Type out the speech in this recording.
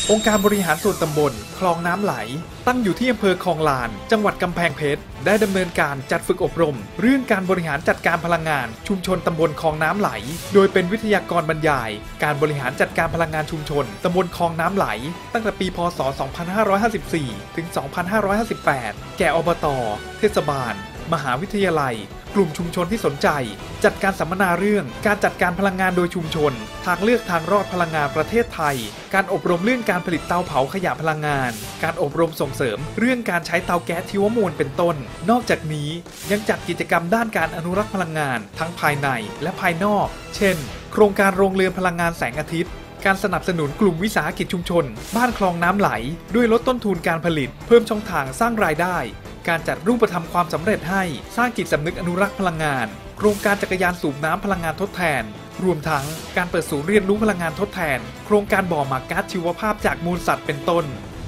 องค์การบริหารส่วนตำบลคลองน้ำไหลตั้งอยู่ที่อำเภอคลองลานจังหวัดกำแพงเพชรได้ดำเนินการจัดฝึกอบรมเรื่องการบริหารจัดการพลังงานชุมชนตำบลคลองน้ำไหลโดยเป็นวิทยากรบรรยายการบริหารจัดการพลังงานชุมชนตำบลคลองน้ำไหลตั้งแต่ปีพ.ศ. 2554 ถึง 2558 แก่อบต.เทศบาลมหาวิทยาลัยกลุ่มชุมชนที่สนใจจัดการสัมมนาเรื่องการจัดการพลังงานโดยชุมชนทางเลือกทางรอดพลังงานประเทศไทยการอบรมเรื่องการผลิตเตาเผาขยะพลังงานการอบรมส่งเสริมเรื่องการใช้เตาแก๊สชีวมวลเป็นต้นนอกจากนี้ยังจัดกิจกรรมด้านการอนุรักษ์พลังงานทั้งภายในและภายนอกเช่นโครงการโรงเรือนพลังงานแสงอาทิตย์การสนับสนุนกลุ่มวิสาหกิจชุมชนบ้านคลองน้ำไหลด้วยลดต้นทุนการผลิตเพิ่มช่องทางสร้างรายได้การจัดรูปธรรมความสำเร็จให้สร้างจิตสำนึกอนุรักษ์พลังงานโครงการจักรยานสูบน้ำพลังงานทดแทนรวมทั้งการเปิดศูนย์เรียนรู้พลังงานทดแทนโครงการบ่อหมักก๊าซชีวภาพจากมูลสัตว์เป็นต้น